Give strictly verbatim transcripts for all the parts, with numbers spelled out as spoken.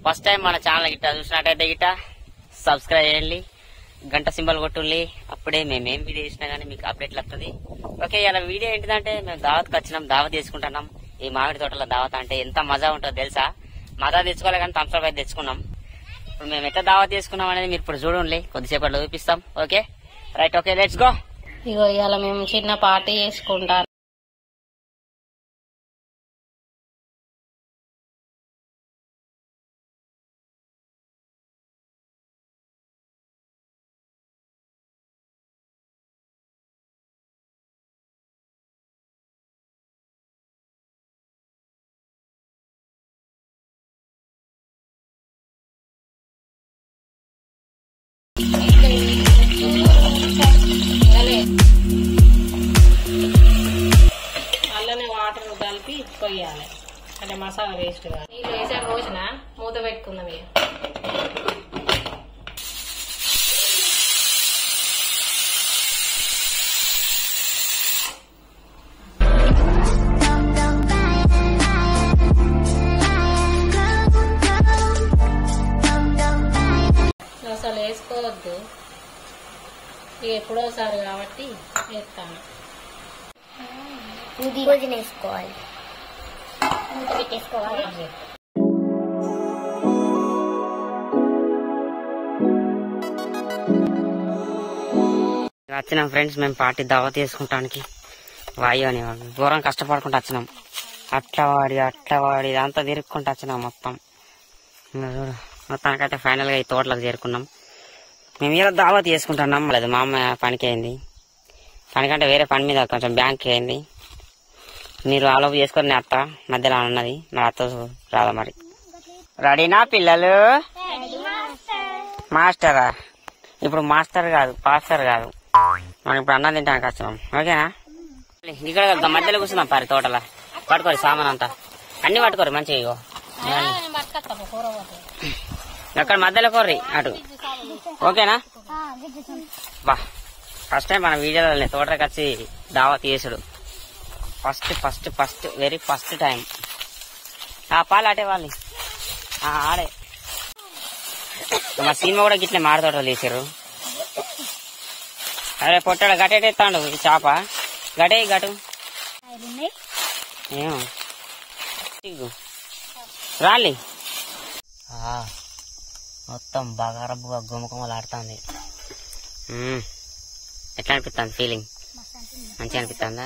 First time మన channel గిట్ట చూసినట్టయితే గిట్ట సబ్స్క్రైబ్ చేయండి, గంట సింబల్ కొట్టుండి. అప్పుడే మేమేం వీడియో చేసినా గానీ మీకు అప్డేట్లు వస్తుంది. ఓకే, ఇలా వీడియో ఏంటిదంటే మేము దావత్కి వచ్చినాం, దావత్ చేసుకుంటున్నాం. ఈ మామిడి తోటలో దావత్ అంటే ఎంత మజా ఉంటుందో తెలుసా. మజా తెచ్చుకోలే కానీ థమ్స్అప్ అయితే తెచ్చుకున్నాం. ఇప్పుడు మేము ఎట్లా దావత్ చేసుకున్నాం అనేది మీరు ఇప్పుడు చూడండి, కొద్దిసేపట్లో చూపిస్తాం. Okay right, okay let's go. ఇగో ఇవాళ మేము చిన్న పార్టీ చేసుకుంటాం. అల్లనే వాటర్ కలిపి పొయ్యాలి, అంటే మసాలా వేస్ట్ గా. నీళ్ళు వేసాక పోసిన మూత పెట్టుకుందాం. ఇక అసలు వేసుకోవద్దు, ఇక ఎప్పుడోసారి కాబట్టి వేస్తాను. పుదీనా వేసుకోవాలి, మూత పెట్టేసుకోవాలి. వచ్చినాం ఫ్రెండ్స్, మేము పార్టీ దావత్ చేసుకుంటానికి. వాయు అని దూరం కష్టపడుకుంటూ వచ్చినాం. అట్లా వాడి అట్లా వాడి అంతా తిరుక్కుంటూ వచ్చినాం మొత్తం. చూడు మొత్తానికైతే ఫైనల్ గా ఈ తోటలకు చేరుకున్నాం. మేము ఇలా దావత్ చేసుకుంటున్నాం. లేదు మా అమ్మ పనికి అయింది, పనికంటే వేరే పని మీద కొంచెం బ్యాంక్ అయింది. మీరు ఆలోపు చేసుకొని నేను అత్త మధ్యలో ఉన్నది, నా అత్త రాదా మరి. రెడీనా పిల్లలు? మాస్టరా? ఇప్పుడు మాస్టర్ కాదు, పాస్టర్ కాదు, మనం ఇప్పుడు అన్నం తింటానికి వచ్చినాం. ఓకేనా? ఇక్కడ మధ్యలో కూర్చున్నాం పారి తోటలా. పట్టుకోరు సామాన్ అంతా, అన్ని పట్టుకోరు మంచిగా. ఇగో అక్కడ మధ్యలో కోర్రి అటు. ఓకేనా? బా ఫస్ట్ టైం మన వీడియోలో తోటకి వచ్చి దావత్ చేసుడు. First first first very first time. ఆ పాలు అటే వాళ్ళు ఆడే మా సినిమా కూడా గిట్లే మాడి తోటలు తీసారు. అరే పొట్టాడు గట్టెత్తాడు ఈ చేప. గటే గటు ఏమో రాలి మొత్తం బాగా రబ్బుగా గుమ్మకుమ్మలు ఆడుతుంది. ఎట్లా అనిపిస్తుంది ఫీలింగ్? మంచిగా అనిపిస్తుందా?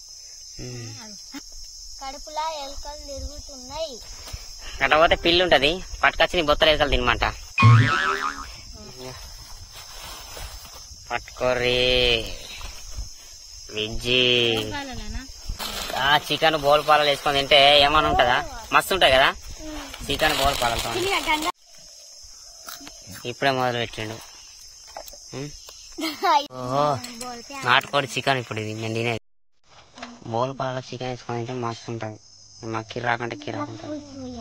కడుపులా ఎలుకలు తిరుగుతున్నాయి. అట్లా పోతే పిల్లి ఉంటది, పట్టుకొచ్చి నీ బొత్తలు ఎలుకలు తినమంట. పట్టుకోర్రీ విజ్జి. ఆ చికెన్ బోల్ పాలలు వేసుకొని తింటే ఏమన్నా ఉంటదా? మస్తు ఉంటది కదా చికెన్ బోల్ పాలతో. ఇప్పుడే మొదలు పెట్టిండు. ఓహో నాటుకోడి చికెన్ ఇప్పుడు ఇది నేను తినేది. బోల్ పాల చికెన్ వేసుకొని తింటే మస్తు ఉంటది. మాకు కిరాకంటే కిరాకు ఉంటుంది.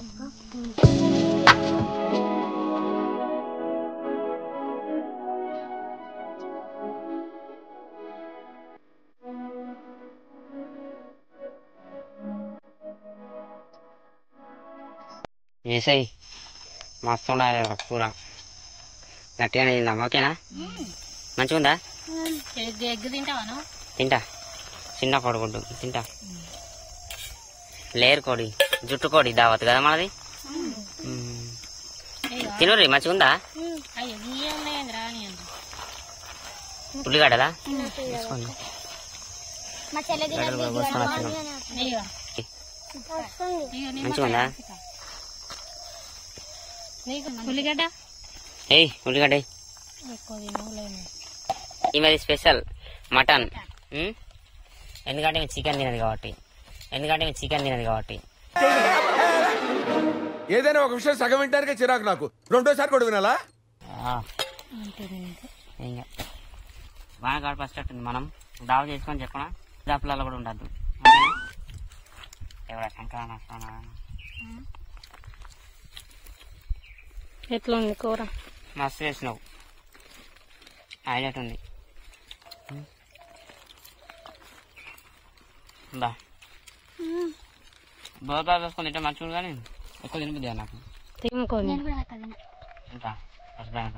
వేసాయి మస్తు ఉండాలి కూర, గట్టిగానే తిందాం. ఓకేనా? మంచిగా ఉందా? ఎగ్ తింటావా? తింటా, చిన్న కొడుకుంటు తింటా. లేరు కోడి, జుట్టు కోడి దావత్ కదా మనది. తినరు మంచిగా ఉందా? ఉల్లిగడ్డలా తీసుకోండి. మంచిగా ఉందా? ఉల్లిగడ్డ ఏయ్ ఉల్లిగడ్డ ఈమెది స్పెషల్ మటన్. ఎందుకంటే మేము చికెన్ తినదు కాబట్టి ఎందుకంటే మేము చికెన్ తినదు కాబట్టి ఏదైనా ఒక విషయం సగం వింటానికే చిరాకు నాకు. రెండోసారి కూడా వినాలా? ఇంకా బాగా గడపచ్చేటట్టుంది. మనం దావ చేసుకొని చెప్పనా దాపులలో కూడా ఉండద్దు. ఎవరా శంకర ఎట్లా ఉంది కూర? మస్తు వేసినావు, హైలైట్ ఉంది. బా బాగా వేసుకొని తింటే మంచిగా కానీ ఎక్కువ తినబుద్ది నాకు. తినుకోండి ఇంకా ఇంకా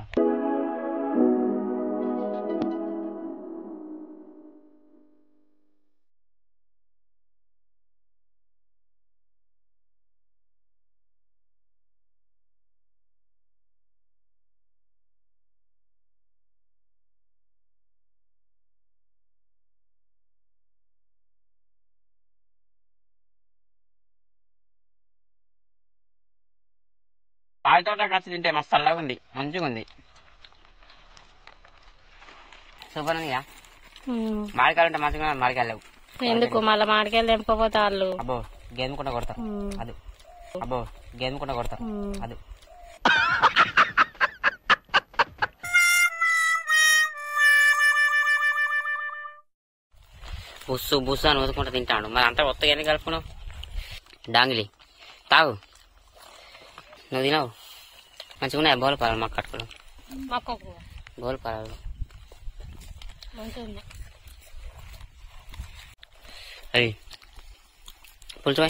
పాలతోట ఖర్చు తింటే మస్తు చల్లగా ఉంది, మంచిగా ఉంది, సూపర్ ఉందిగా. మామిడికాయలు ఉంటే మంచిగా మామిడికాయలు లేవు. ఎందుకు మళ్ళీ మామిడికాయలు తెంపకపోతే వాళ్ళు అబ్బో గేదెకుండా కొడతారు అది, అబ్బో గేదెకుండా కొడతారు అది. బుస్సు బుస్సు అని వదుకుంటూ తింటాడు. మరి అంతా కొత్తగా ఎందుకు కలుపుకున్నావు? డాంగిలి తాగు, నువ్వు తినవు. మంచిగా ఉన్నాయి బోలు పాలు మాకు కట్టుకోవడం, బోలు పాలు అది పులుసు.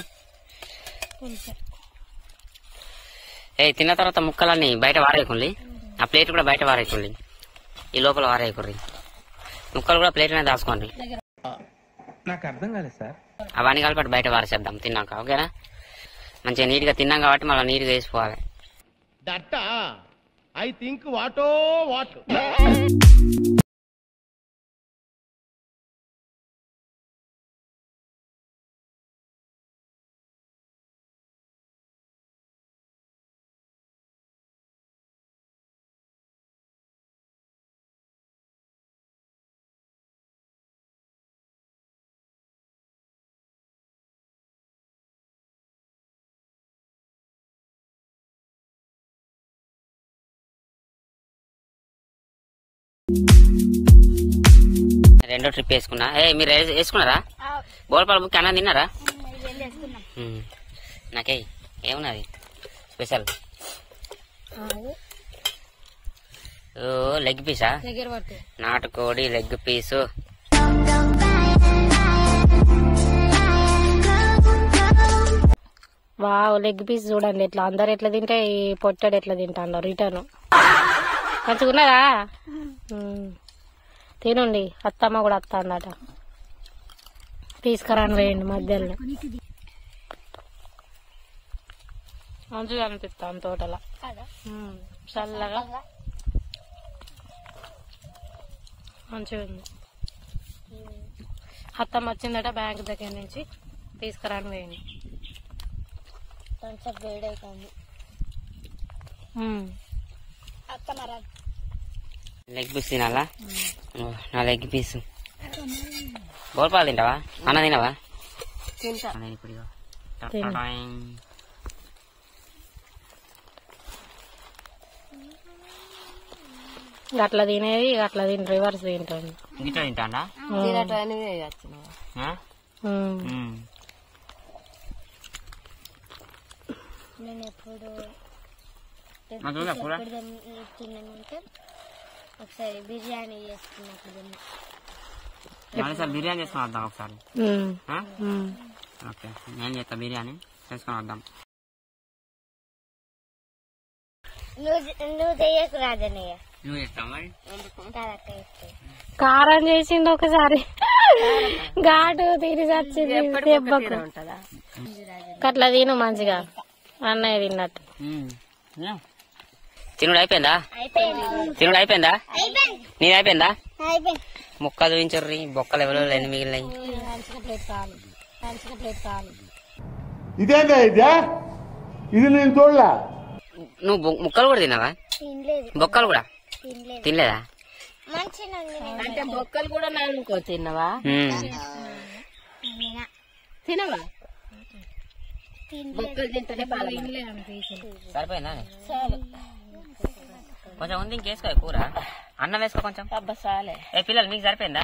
ఏ తిన్న తర్వాత ముక్కలన్నీ బయట వారేయకుండి, ఆ ప్లేట్ కూడా బయట వారేయకుండి, ఈ లోపల వారేయకుర్రి. ముక్కలు కూడా ప్లేట్ అనేది దాచుకోండి. నాకు అర్థం కాలేదు సార్. అవన్నీ కలిపి బయట వారేసేద్దాం తిన్నాక, ఓకేనా? మంచిగా నీట్గా తిన్నాం కాబట్టి మళ్ళీ నీట్గా వేసిపోవాలి. దట్ ఐ థింక్ వాటో వాట్. రెండో ట్రిప్ వేసుకున్నా. ఏ మీరు వేసుకున్నారా? బోల్పాల బుక్ అన్న తిన్నారా? నాకే ఏమున్నది స్పెషల్? ఓ లెగ్ పీసా? నాటుకోడి leg piece. Wow leg piece చూడండి ఎట్లా అందరు ఎట్లా తింటే ఈ పొట్టడు ఎట్లా తింటాను రిటర్న్. మంచిగా ఉన్నదా? తినండి, అత్తమ్మ కూడా వస్తా అన్నట తీసుకురాని వేయండి మధ్యలో. మంచిగా అనిపిస్తాను తోటలా చల్లగా మంచిగా ఉంది. అత్తమ్మ వచ్చిందట బ్యాంక్ దగ్గర నుంచి, తీసుకురాని వేయండి. కొంచెం వేడైతుంది అత్తమ్మ. లెగ్ పీస్ తినాలా? నా లెగ్ పీస్. బోల్పాలు తింటావా? అన్న తినవా? ఇప్పుడు అట్లా తినేది అట్లా తిని రివర్స్ తింటాను. గిట్లా తింటాడా? నేను ఎప్పుడు తిన్నానంటే ఒకసారి బిర్యానీ చేసుకున్నప్పుడు సార్ బిర్యానీ చేసుకుని వద్దాం ఒకసారి. ఓకే నేను చేస్తా బిర్యానీ చేసుకుని వద్దాం. నువ్వు చెయ్యకు రాజనయ్య, నువ్వు చేస్తావు మరి. కారం చేసిండు ఒకసారి, ఘాటు తీరి వచ్చింది దెబ్బకు. అట్లా తిను మంచిగా అన్నయ్య తిన్నట్టు. తినుడు అయిపోయిందా? తినుడు అయిపోయిందా? నేను అయిపోయిందా? ముక్కలు చూపించర్రి, బొక్కలు ఎవరో ఎన్ని మిగిలినాయి. ఇదేందా ఇదే? ఇది నేను చూడలే. నువ్వు ముక్కలు కూడా తిన్నావా? బొక్కలు కూడా తినలేదా? అంటే బొక్కలు కూడా నానుకో తిన్నావా? తినవా? బొక్కలు తింటే సరిపోయిందా? కొంచెం ఉంది ఇంకేసుకో కూర, అన్నం వేసుకో కొంచెం. ఏ పిల్లలు మీకు సరిపోయిందా?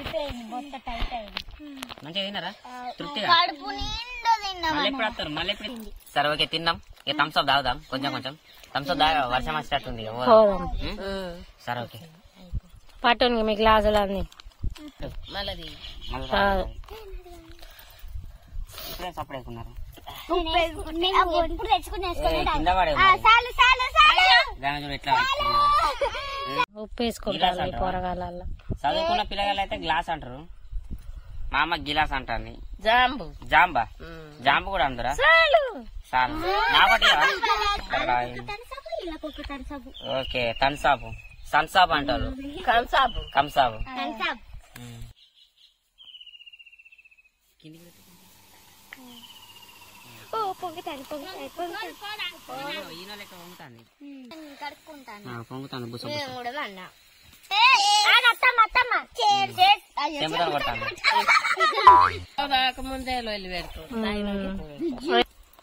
మంచిగా తిన్నారా? తృప్తిగా? మళ్ళీ ఎప్పుడు వస్తారు? మళ్ళీ ఎప్పుడు? సరే ఓకే తిన్నాం. ఇక థమ్స్ అప్ తాగుదాం కొంచెం కొంచెం. థమ్స్ అప్ తాగా వర్షం వచ్చేటట్టుంది. సరే ఓకే పట్టు మీ గ్లాసులు అన్ని ఇప్పుడే సపరేట్ వేసుకున్నారు. ఎప్పుడు తెచ్చుకుని ఏ, కింద పడే చాలు చాలు చాలు దాని చూడు ఎట్లా ఉప్పు వేసుకుంటారు కూరగాయలలో. చదువుకున్న పిల్లగాళ్ళు అయితే గ్లాస్ అంటారు, మా అమ్మ గిలాస్ అంటారు. జాంబు జాంబా జాంబు కూడా అందరా చాలు సార్ నాకొకటి ఇలా కుక్క తరసపు ఓకే తన్సాపు సన్సాప్ అంటారు, కంసాబు కంసాపు. తరసపు ఓ పొంగుతాను పొంగుతాను కడుక్కుంటాను పొంగుతాను బుస కూడా అన్నా అత్తమ్మ అత్తమ్మ చెంబుతాను కొట్టాను. రాకముందే వెళ్ళి పెడుతుంది.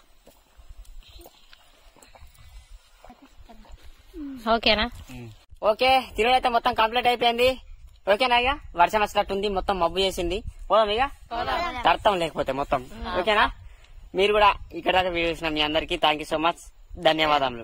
ఓకేనా? ఓకే తిరుగు అయితే మొత్తం కంప్లీట్ అయిపోయింది. ఓకేనా? ఇక వర్షం వచ్చినట్టుంది, మొత్తం మబ్బు చేసింది. పోదాం ఇక తర్తం లేకపోతే మొత్తం. ఓకేనా? మీరు కూడా ఇక్కడ దాకా వీడియో చూసిన మీ అందరికి థ్యాంక్ యూ సో మచ్, ధన్యవాదములు.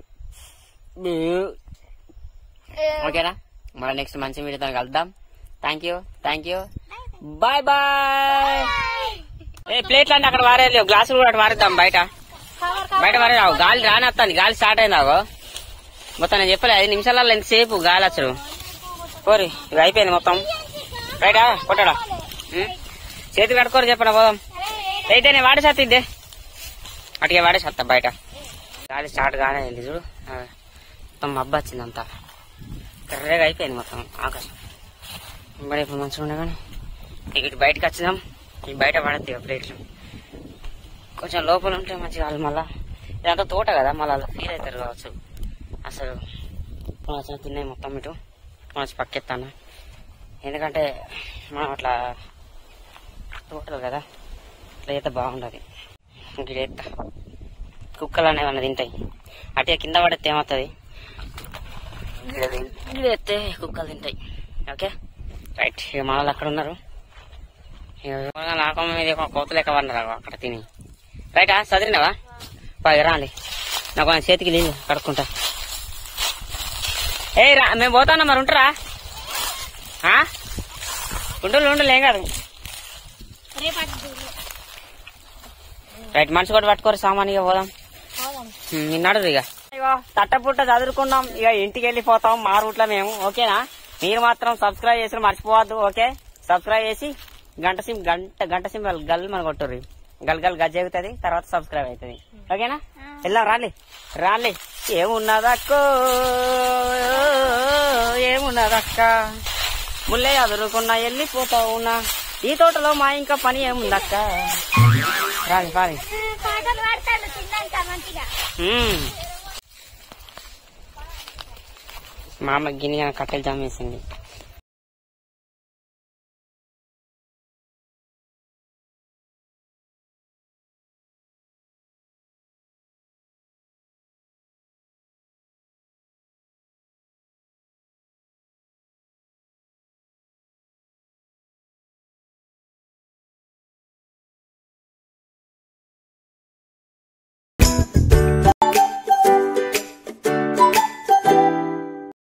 ఓకేనా? మళ్ళీ నెక్స్ట్ మంచి వీడియోతో కలుద్దాం. Thank you thank you bye bye. ఏ ప్లేట్లు అంటే అక్కడ వారేది, గ్లాసులు కూడా అటు వారేద్దాం. బయట బయట వారేదావు, గాలి రానొస్తాను, గాలి స్టార్ట్ అయిందాగో మొత్తం. నేను చెప్పలే ఐదు నిమిషాలలో ఎంతసేపు గాలి వచ్చడు. కోరి ఇవి అయిపోయింది మొత్తం. రైటా కొట్టాడా చేతి కట్టుకోరు చెప్పడా పోదాం. అయితే నేను వాడేసేద్దే అటుగా వాడేసేస్తా. బయట గాలి స్టార్ట్ గానే వెళ్ళి చూడు, మొత్తం మబ్బు వచ్చింది, అంతా కర్రగా అయిపోయింది మొత్తం ఆకాశం. మరి ఇప్పుడు మంచిగా ఉండే కానీ ఇటు బయటకు వచ్చినాం. ఈ బయట పడద్ది ప్లేట్లు కొంచెం లోపల ఉంటే మంచిగా. వాళ్ళు మళ్ళా ఇదంతా తోట కదా, మళ్ళీ అలా ఫీల్ అవుతారు కావచ్చు. అసలు వచ్చిన తిన్నాయి మొత్తం ఇటు మంచి పక్కెత్తాను, ఎందుకంటే మనం అట్లా తోటలు కదా అట్లా అయితే బాగుండదు. గిడెత్తా కుక్కలు అనేవి అన్న తింటాయి, అటు కింద పడితే ఏమవుతుంది, గిడెత్తే కుక్కలు తింటాయి. Okay right. ఇక మన వాళ్ళు అక్కడ ఉన్నారు, నాకమ్మ మీద కోతలు ఎక్క పడినారు అక్కడ తిని. రైటా చదివినావా బాగా రాండి, నాకు చేతికి నీళ్ళు కడుక్కుంటా. ఏ రా మేము పోతాన్నా, మరి ఉంటారా? ఉండలు ఉండలు ఏం కాదు. రైట్ మనిషి కూడా పట్టుకోరు, సామాన్యుగా పోదాం. నిన్నాడు ఇక ఇగో తట్టపుట్ట చదువుకున్నాం, ఇక ఇంటికి వెళ్ళిపోతాం మా రూట్లో మేము. ఓకేనా? మీరు మాత్రం సబ్స్క్రైబ్ చేసి మర్చిపోవద్దు. ఓకే సబ్స్క్రైబ్ చేసి గంట సిమ్ గంట గంట సిమ్ గల్ మన కొట్టుర్రి, గల్ గల్ గజ్జ అవుతుంది, తర్వాత సబ్స్క్రైబ్ అవుతుంది. ఓకేనా? వెళ్దాం రాలి రాలి. ఏమున్నదక్కో ఏమున్నదక్క, ముల్లే అదురుకున్నా వెళ్ళిపోతా ఉన్నా, ఈ తోటలో మా ఇంకా పని ఏముందక్క. రాలి రాలి. మా అమ్మ గిన్నె కట్టెలు జామ్ వేసింది.